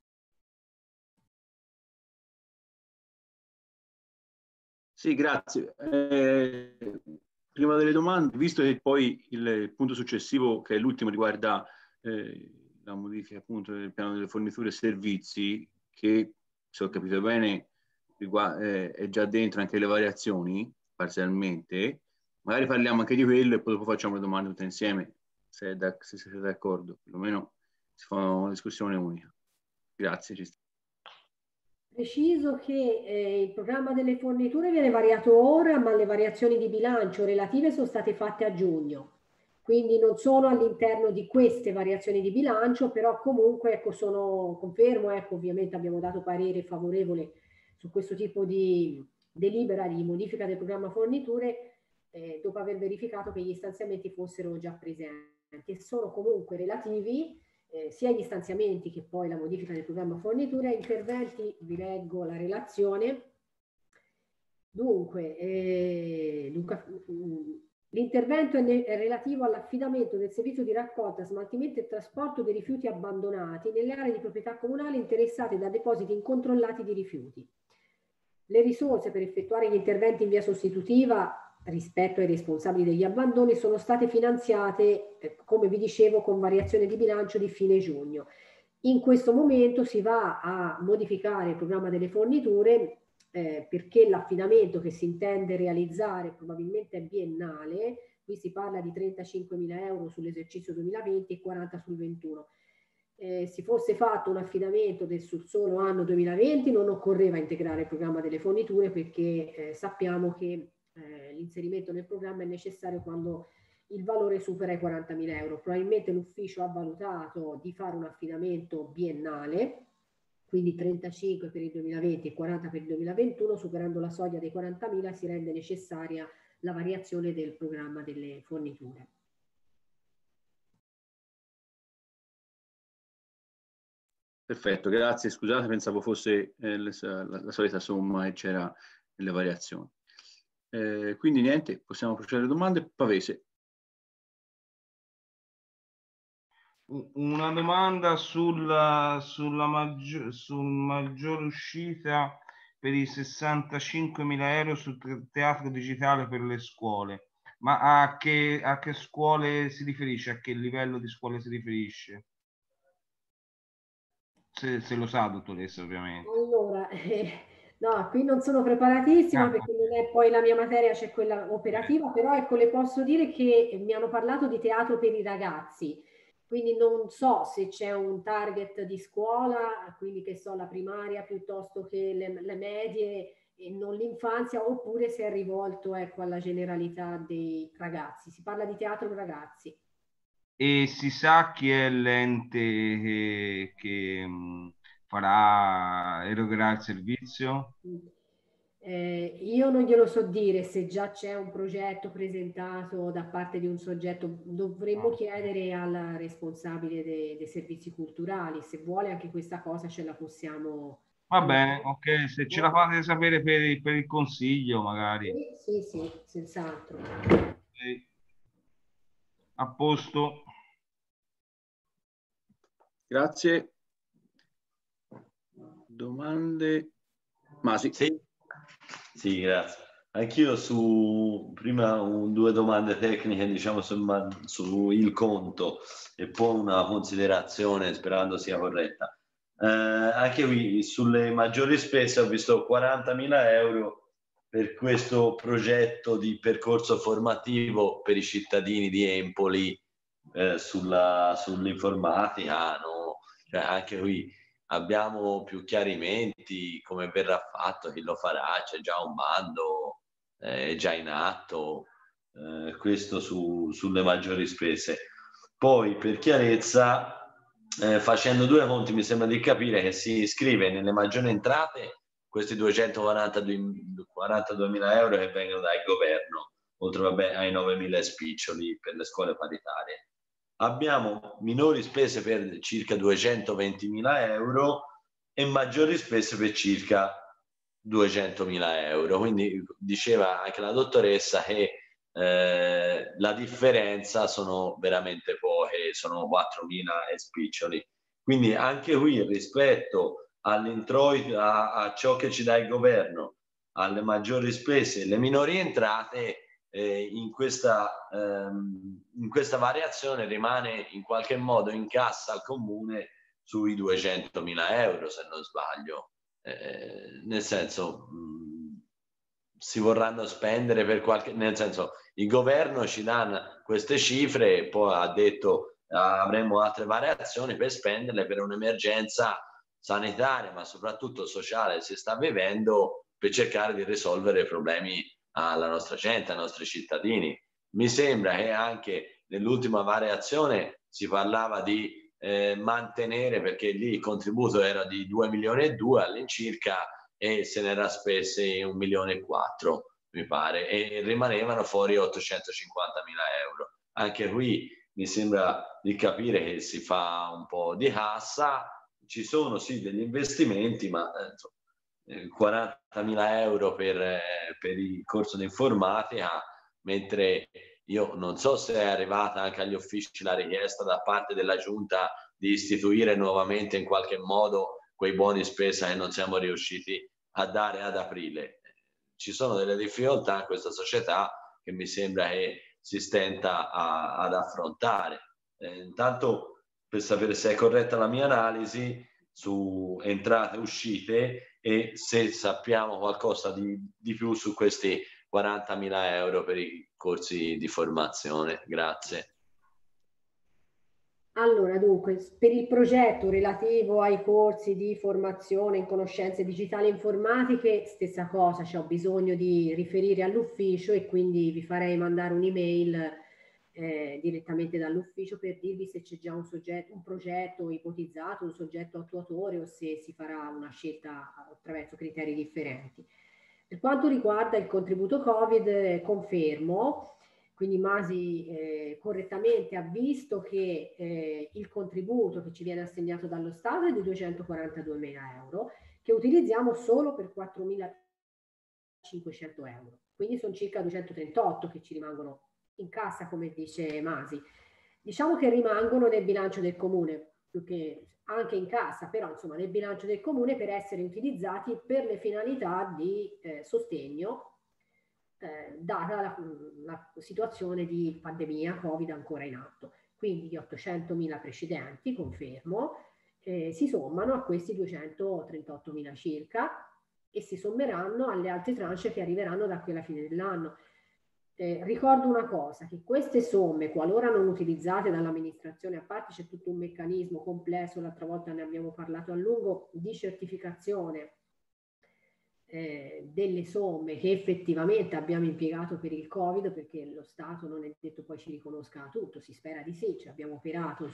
Sì, grazie. Prima delle domande, visto che poi il punto successivo, che è l'ultimo, riguarda la modifica appunto del piano delle forniture e servizi, che se ho capito bene è già dentro anche le variazioni parzialmente, magari parliamo anche di quello e poi dopo facciamo le domande tutte insieme, se siete d'accordo, perlomeno si fa una discussione unica. Grazie. Preciso che il programma delle forniture viene variato ora, ma le variazioni di bilancio relative sono state fatte a giugno. Quindi non sono all'interno di queste variazioni di bilancio, però comunque ecco, confermo, ecco, ovviamente abbiamo dato parere favorevole su questo tipo di delibera di modifica del programma forniture dopo aver verificato che gli stanziamenti fossero già presenti e sono comunque relativi sia agli stanziamenti che poi la modifica del programma forniture. Interventi, vi leggo la relazione. Dunque, l'intervento è relativo all'affidamento del servizio di raccolta, smaltimento e trasporto dei rifiuti abbandonati nelle aree di proprietà comunale interessate da depositi incontrollati di rifiuti. Le risorse per effettuare gli interventi in via sostitutiva rispetto ai responsabili degli abbandoni sono state finanziate, come vi dicevo, con variazione di bilancio di fine giugno. In questo momento si va a modificare il programma delle forniture perché l'affidamento che si intende realizzare probabilmente è biennale. Qui si parla di 35.000 euro sull'esercizio 2020 e 40 sul 21. Si fosse fatto un affidamento sul solo anno 2020 non occorreva integrare il programma delle forniture perché sappiamo che l'inserimento nel programma è necessario quando il valore supera i 40.000 euro. Probabilmente l'ufficio ha valutato di fare un affidamento biennale, quindi 35 per il 2020 e 40 per il 2021, superando la soglia dei 40.000 si rende necessaria la variazione del programma delle forniture. Perfetto, grazie. Scusate, pensavo fosse la solita somma e c'era le variazioni. Quindi niente, possiamo procedere alle domande. Pavese. Una domanda sul maggior uscita per i 65.000 euro sul teatro digitale per le scuole. Ma a che scuole si riferisce? A che livello di scuole si riferisce? Se lo sa, dottoressa, ovviamente. Allora, no, qui non sono preparatissima perché non è poi la mia materia, c'è quella operativa, però ecco, le posso dire che mi hanno parlato di teatro per i ragazzi, quindi non so se c'è un target di scuola, quindi che so, la primaria piuttosto che le medie e non l'infanzia, oppure se è rivolto, ecco, alla generalità dei ragazzi. Si parla di teatro per ragazzi. E si sa chi è l'ente che erogherà il servizio? Io non glielo so dire se già c'è un progetto presentato da parte di un soggetto, dovremmo chiedere al responsabile dei servizi culturali, se vuole anche questa cosa ce la possiamo... Va bene, ok, se ce la fate sapere per il consiglio, magari. Sì, sì, senz'altro. Ok. A posto. Grazie. Domande? Masi. Sì, grazie. Anch'io prima due domande tecniche, diciamo, su il conto e poi una considerazione, sperando sia corretta. Anche qui sulle maggiori spese ho visto 40.000 euro per questo progetto di percorso formativo per i cittadini di Empoli sull'informatica, no? Cioè, anche qui abbiamo più chiarimenti, come verrà fatto, chi lo farà, c'è già un bando, è già in atto, questo sulle maggiori spese. Poi per chiarezza, facendo due conti mi sembra di capire che si iscrive nelle maggiori entrate questi 242.000 euro che vengono dal governo, oltre vabbè, ai 9.000 spiccioli per le scuole paritarie. Abbiamo minori spese per circa 220.000 euro e maggiori spese per circa 200.000 euro. Quindi diceva anche la dottoressa che la differenza sono veramente poche, sono 4.000 e spiccioli. Quindi anche qui rispetto all'introito, a ciò che ci dà il governo, alle maggiori spese e le minori entrate, in questa variazione rimane in qualche modo in cassa al comune sui 200.000 euro, se non sbaglio. Nel senso, si vorranno spendere per qualche... Nel senso, il governo ci dà queste cifre e poi ha detto avremo altre variazioni per spenderle per un'emergenza sanitaria, ma soprattutto sociale si sta vivendo per cercare di risolvere i problemi alla nostra gente, ai nostri cittadini. Mi sembra che anche nell'ultima variazione si parlava di mantenere, perché lì il contributo era di 2 milioni e 2 all'incirca e se ne era spese 1 milione e 4, mi pare, e rimanevano fuori 850.000 euro. Anche qui mi sembra di capire che si fa un po' di cassa, ci sono sì degli investimenti, ma 40.000 euro per il corso di informatica, mentre io non so se è arrivata anche agli uffici la richiesta da parte della Giunta di istituire nuovamente in qualche modo quei buoni spesa che non siamo riusciti a dare ad aprile. Ci sono delle difficoltà in questa società che mi sembra che si stenta ad affrontare. Intanto, per sapere se è corretta la mia analisi su entrate e uscite e se sappiamo qualcosa di più su questi 40.000 euro per i corsi di formazione. Grazie. Allora, dunque, per il progetto relativo ai corsi di formazione in conoscenze digitali e informatiche, stessa cosa, cioè ho bisogno di riferire all'ufficio e quindi vi farei mandare un'email direttamente dall'ufficio per dirvi se c'è già un progetto ipotizzato, un soggetto attuatore o se si farà una scelta attraverso criteri differenti. Per quanto riguarda il contributo Covid, confermo. Quindi Masi correttamente ha visto che il contributo che ci viene assegnato dallo Stato è di 242.000 euro, che utilizziamo solo per 4.500 euro. Quindi sono circa 238 che ci rimangono in cassa, come dice Masi. diciamo che rimangono nel bilancio del comune, più che anche in cassa, però insomma nel bilancio del comune per essere utilizzati per le finalità di sostegno data la situazione di pandemia Covid ancora in atto. Quindi gli 800.000 precedenti, confermo, si sommano a questi 238.000 circa e si sommeranno alle altre tranche che arriveranno da qui alla fine dell'anno. Ricordo una cosa, che queste somme, qualora non utilizzate dall'amministrazione, a parte c'è tutto un meccanismo complesso, l'altra volta ne abbiamo parlato a lungo, di certificazione delle somme che effettivamente abbiamo impiegato per il Covid, perché lo Stato non è detto poi ci riconosca tutto, si spera di sì, ci abbiamo operato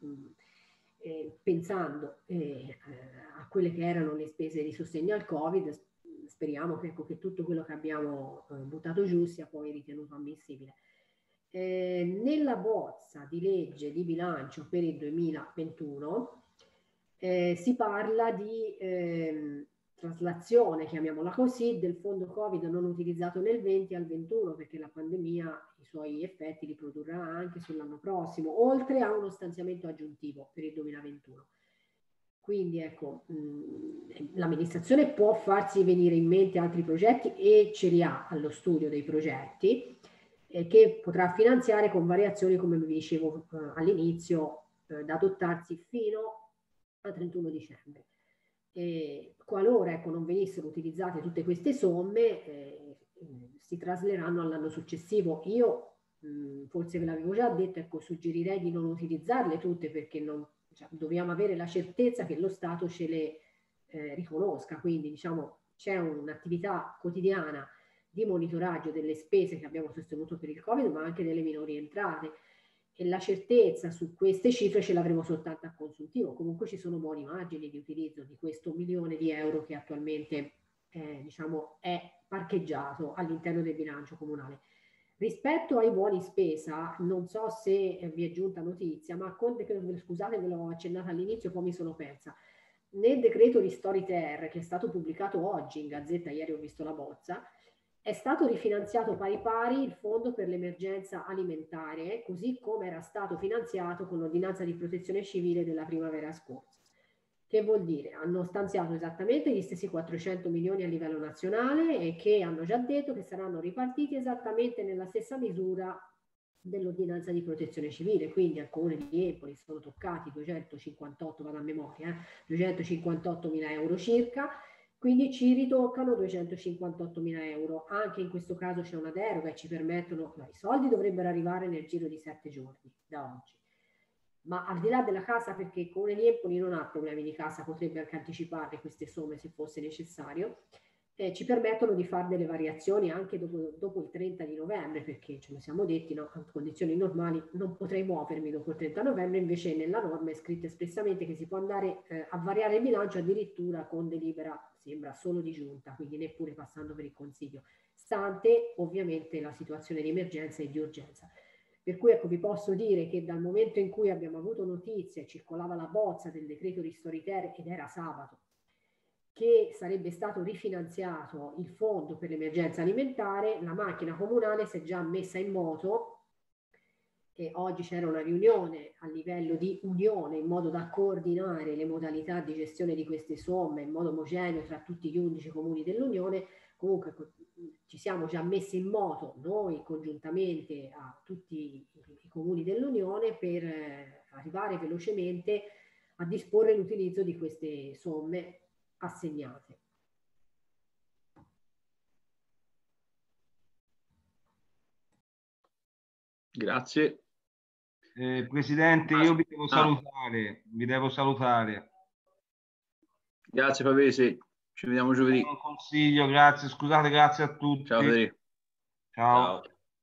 pensando a quelle che erano le spese di sostegno al Covid. Speriamo che tutto quello che abbiamo buttato giù sia poi ritenuto ammissibile. Nella bozza di legge di bilancio per il 2021 si parla di traslazione, chiamiamola così, del fondo Covid non utilizzato nel 20 al 21, perché la pandemia i suoi effetti li produrrà anche sull'anno prossimo, oltre a uno stanziamento aggiuntivo per il 2021. Quindi ecco, l'amministrazione può farsi venire in mente altri progetti e ce li ha allo studio dei progetti che potrà finanziare con variazioni, come vi dicevo all'inizio, da adottarsi fino al 31 dicembre. Qualora ecco, non venissero utilizzate tutte queste somme, si trasleranno all'anno successivo. Io forse ve l'avevo già detto, ecco, suggerirei di non utilizzarle tutte, perché dobbiamo avere la certezza che lo Stato ce le riconosca. Quindi diciamo c'è un'attività quotidiana di monitoraggio delle spese che abbiamo sostenuto per il Covid, ma anche delle minori entrate, e la certezza su queste cifre ce l'avremo soltanto a consuntivo. Comunque ci sono buoni margini di utilizzo di questo €1.000.000 che attualmente diciamo è parcheggiato all'interno del bilancio comunale. Rispetto ai buoni spesa, non so se vi è giunta notizia, ma scusate, ve l'ho accennata all'inizio, poi mi sono persa. Nel decreto Ristori Ter, che è stato pubblicato oggi in Gazzetta, ieri ho visto la bozza, è stato rifinanziato pari pari il fondo per l'emergenza alimentare, così come era stato finanziato con l'ordinanza di protezione civile della primavera scorsa. Che vuol dire? Hanno stanziato esattamente gli stessi 400 milioni a livello nazionale e che hanno già detto che saranno ripartiti esattamente nella stessa misura dell'ordinanza di protezione civile. Quindi al comune di Empoli sono toccati 258, vado a memoria, 258.000 euro circa, quindi ci ritoccano 258.000 euro. Anche in questo caso c'è una deroga e ci permettono, i soldi dovrebbero arrivare nel giro di 7 giorni da oggi. Ma al di là della casa, perché il comune di Empoli non ha problemi di casa, potrebbe anche anticipare queste somme se fosse necessario, ci permettono di fare delle variazioni anche dopo il 30 di novembre, perché ce lo siamo detti, no, a condizioni normali non potrei muovermi dopo il 30 novembre, invece nella norma è scritto espressamente che si può andare a variare il bilancio addirittura con delibera, sembra, solo di giunta, quindi neppure passando per il Consiglio, stante ovviamente la situazione di emergenza e di urgenza. Per cui ecco, vi posso dire che dal momento in cui abbiamo avuto notizie, circolava la bozza del decreto Ristori Ter ed era sabato, che sarebbe stato rifinanziato il fondo per l'emergenza alimentare, la macchina comunale si è già messa in moto e oggi c'era una riunione a livello di unione in modo da coordinare le modalità di gestione di queste somme in modo omogeneo tra tutti gli 11 comuni dell'Unione. Comunque ci siamo già messi in moto noi congiuntamente a tutti i comuni dell'Unione per arrivare velocemente a disporre l'utilizzo di queste somme assegnate. Grazie. Presidente, io vi devo salutare. Grazie Pavese, ci vediamo giovedì. Un consiglio, grazie, scusate, grazie a tutti. Ciao Federico. Ciao.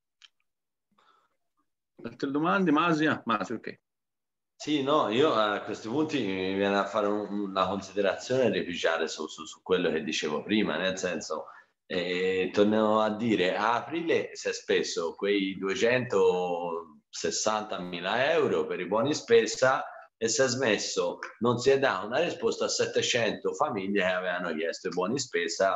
Altre domande? Masia, ok. Sì, no, io a questi punti mi viene a fare una considerazione e ripigiare su quello che dicevo prima, nel senso, torno a dire, a aprile si è speso quei 260.000 euro per i buoni spesa e si è smesso, non si è data una risposta a 700 famiglie che avevano chiesto i buoni spesa,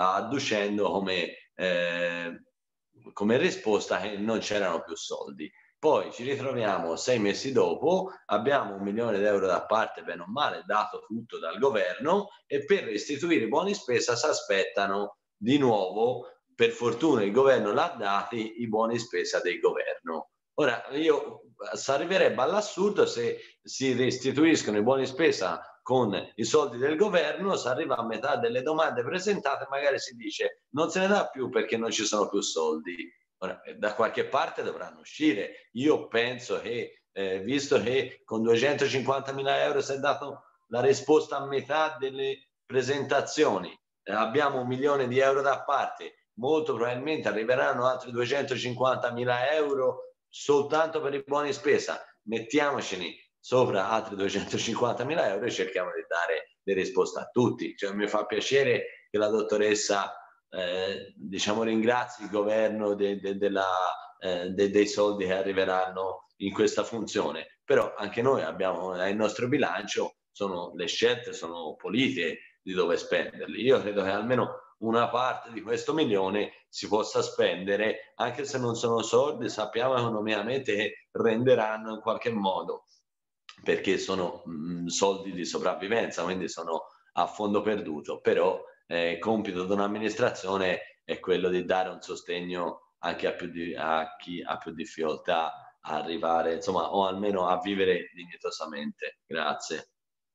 adducendo come risposta che non c'erano più soldi. Poi ci ritroviamo 6 mesi dopo, abbiamo 1 milione di euro da parte, bene o male, dato tutto dal governo, e per restituire i buoni spesa si aspettano di nuovo, per fortuna il governo l'ha dati, i buoni spesa del governo. Ora, si arriverebbe all'assurdo se si restituiscono i buoni spesa con i soldi del governo, si arriva a metà delle domande presentate, magari si dice non se ne dà più perché non ci sono più soldi. Ora, da qualche parte dovranno uscire. Io penso che, visto che con 250.000 euro si è dato la risposta a metà delle presentazioni, abbiamo 1 milione di euro da parte, molto probabilmente arriveranno altri 250.000 euro soltanto per i buoni spesa. Mettiamocene sopra altri 250.000 euro e cerchiamo di dare le risposte a tutti. Cioè, mi fa piacere che la dottoressa diciamo ringrazi il governo dei soldi che arriveranno in questa funzione, però anche noi abbiamo il nostro bilancio, le scelte sono politiche di dove spenderli. Io credo che almeno una parte di questo milione si possa spendere, anche se non sono soldi, sappiamo economicamente che renderanno in qualche modo, perché sono soldi di sopravvivenza, quindi sono a fondo perduto, però compito di un'amministrazione è quello di dare un sostegno anche a chi ha più difficoltà a arrivare, insomma, o almeno a vivere dignitosamente. Grazie.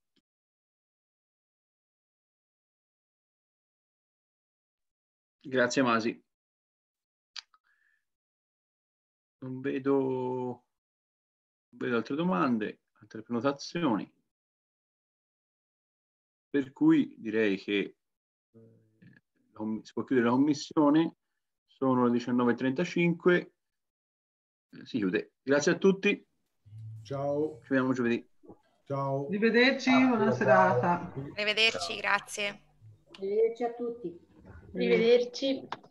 Grazie Masi. Non vedo altre domande, altre prenotazioni. Per cui direi che si può chiudere la commissione, sono le 19:35, si chiude. Grazie a tutti. Ciao. Ci vediamo giovedì. Ciao. Arrivederci, buona serata. Arrivederci, grazie. Arrivederci a tutti. Arrivederci.